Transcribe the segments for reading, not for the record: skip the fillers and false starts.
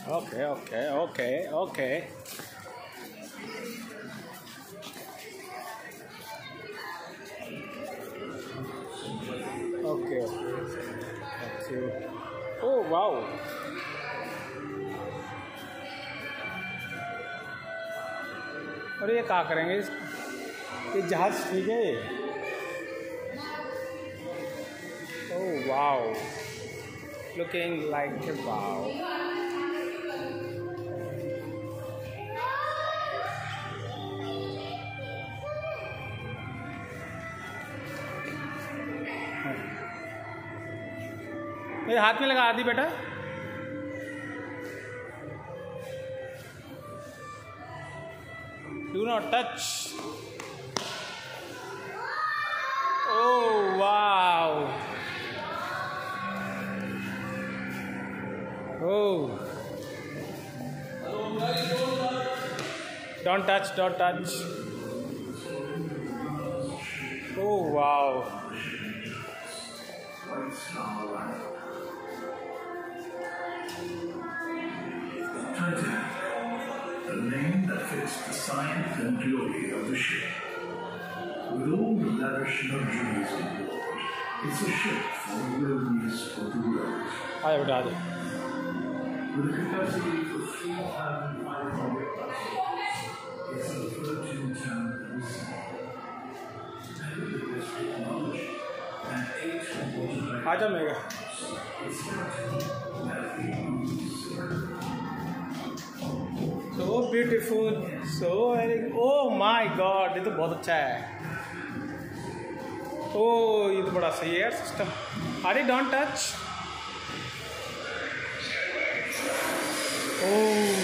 Okay, okay, okay, okay. Okay, thank you. Oh, wow. अरे ये क्या करेंगे ये जहाज ठीक है ये। Oh, wow. Looking like a wow. मेरे हाथ में लगा आदि बेटा। Do not touch. Oh wow. Oh. Don't touch, don't touch. Oh wow. Titanic, the name that fits the science and glory of the ship. With all the lavish luxuries on board, it's a ship for the wilderness of the world. Hi, everybody. With a capacity for 3,500 passengers, it's a floating town of the sea. And with the best technology and 8 watertight आजा mega. it's starting at the So beautiful, so very. Oh my God, ये तो बहुत अच्छा है। Oh, ये तो बड़ा सही है यार सिस्टम। अरे don't touch. Oh,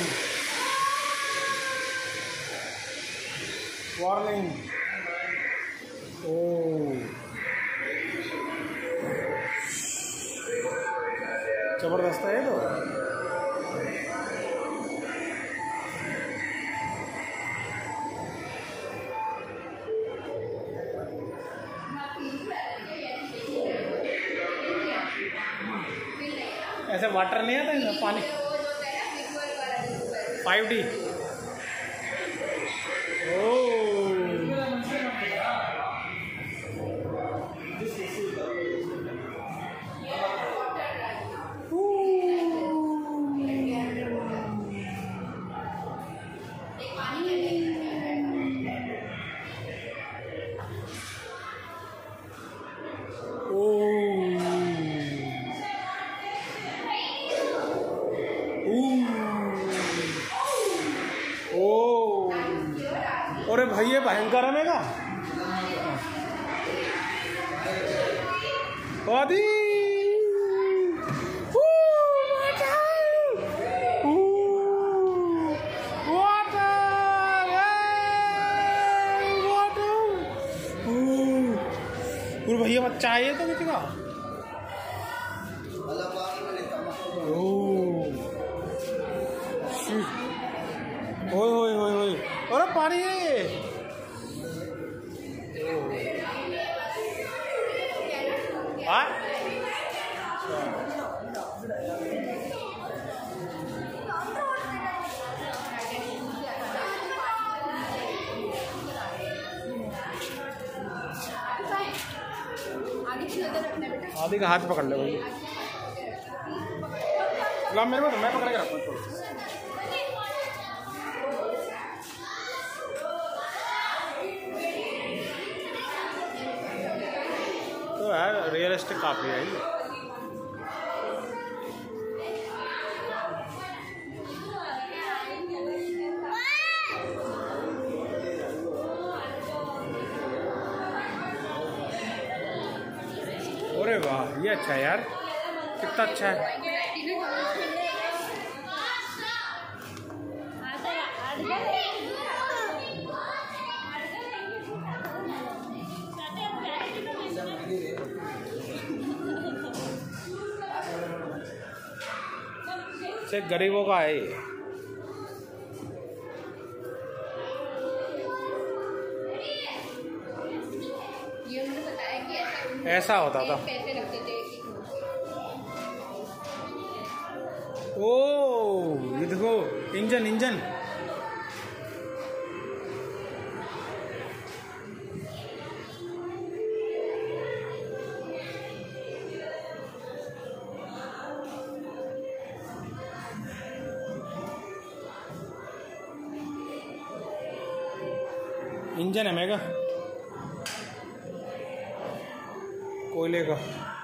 warning. Oh, जबरदस्त है ये तो। ऐसे वाटर नहीं आता है पानी 5D। अरे भाई ये भयंकर है मेगा। आदि भैया बच्चा है ये तो किसी का। ओए ओए ओए ओए अरे पानी है ये। आदि का हाथ पकड़ ले भाई। ला मेरे को तो मैं पकड़ के रखूँ। तो यार रियलिस्टिक काफी है ये। अरे वाह ये अच्छा है यार, कितना अच्छा है। से गरीबों का है ये। ऐसा होता था। ओ ये देखो इंजन इंजन। इंजन है मेगा कोयले का।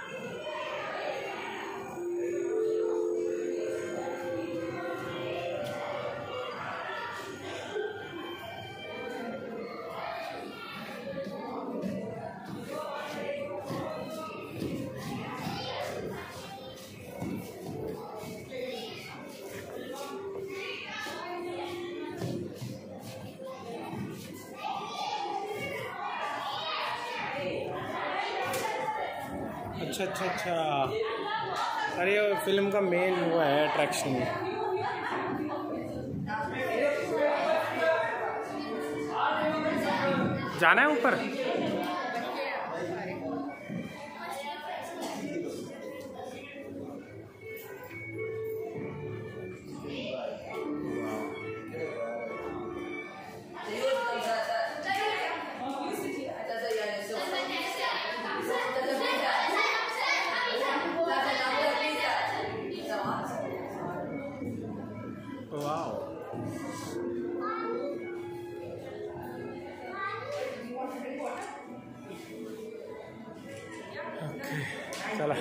अच्छा अच्छा अच्छा, अरे ये फिल्म का मेन वो है अट्रैक्शन। जाना है ऊपर। चला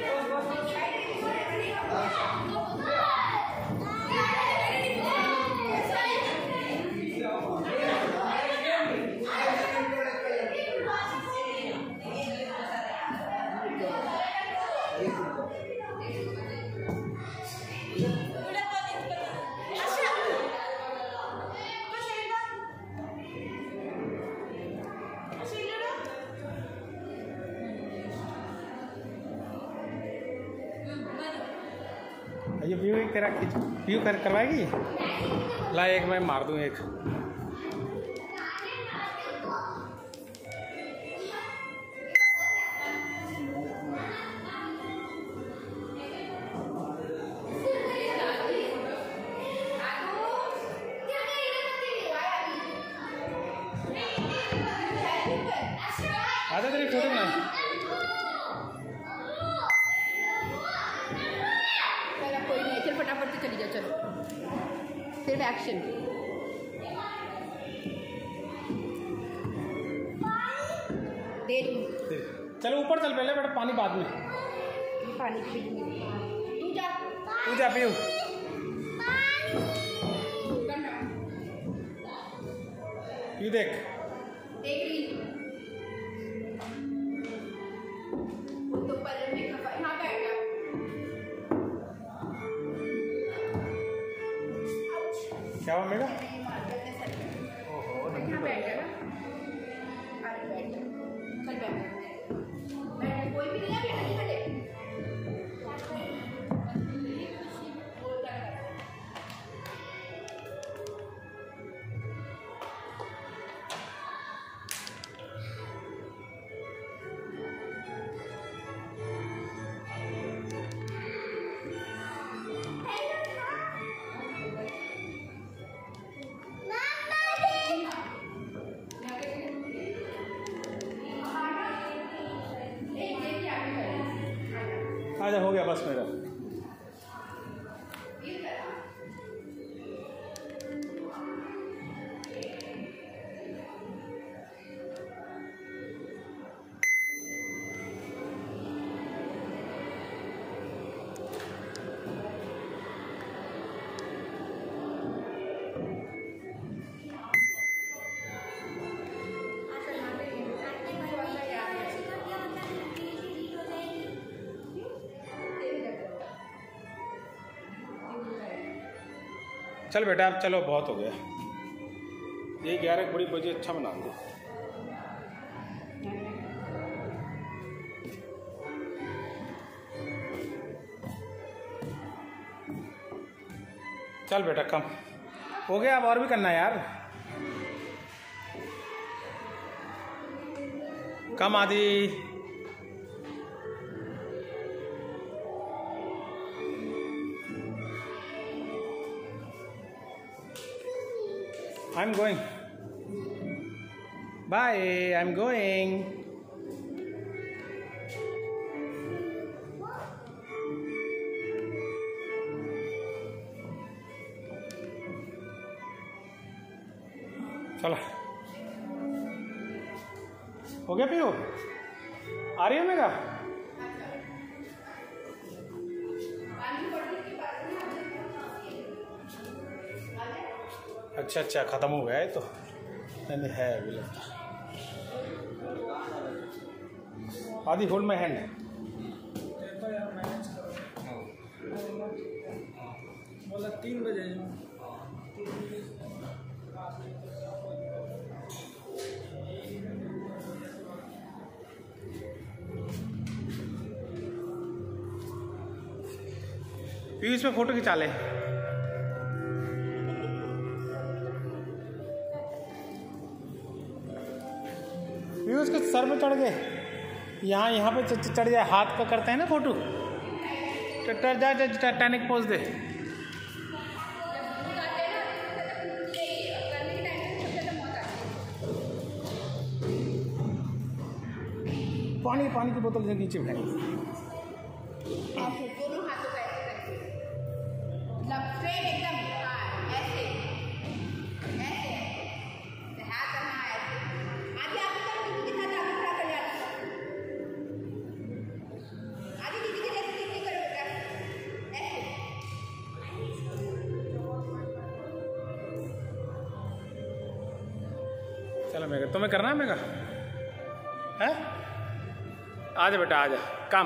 ये व्यू एक तेरा व्यू करवाएगी। ला एक मैं मार दूँ एक। आजा तेरी फोटो बना। फटाफट से चली जाओ, चलो सिर्फ एक्शन। चलो ऊपर चल पहले बेटा, पानी बाद में। पानी पी तू जा पियो। ये देख क्या हुआ मेरा। आजा हो गया बस मेरा। चल बेटा अब चलो, बहुत हो गया। ये 11 बड़ी बजे अच्छा बना दो। चल बेटा कम हो गया, अब और भी करना है यार। कम आदि। I'm going. Bye. I'm going. चलो हो गया पीयू आ रही है मेगा अच्छा अच्छा ख़त्म हो गया है तो नहीं है अभी लगता आदि होल्ड माई हैंड बोला 3 बजे पीयू इसमें फोटो खिंचा ले पीयू उसके सर में चढ़ गए यहाँ पे चढ़ जाए हाथ पे करते हैं ना फोटो टट जा टाइटैनिक पोज दे पानी की बोतल से नीचे फेंक दोनों हाथों पे ऐसे करके मतलब स्ट्रेट एकदम ऐसे ऐसे हाथ ऐसे आगे आप दीदी के साथ आगे खड़ा कर लिया आगे दीदी के जैसे नहीं करो बेटा ऐसे चलो मेगा तुम्हें करना है मेगा है आजा बेटा आजा कम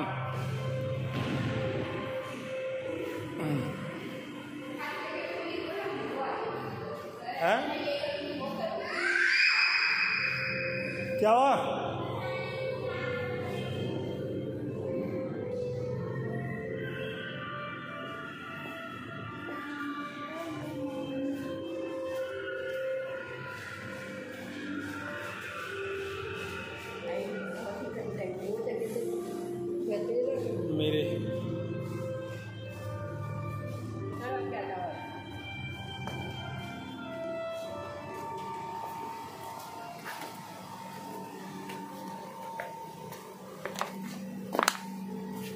है क्या हुआ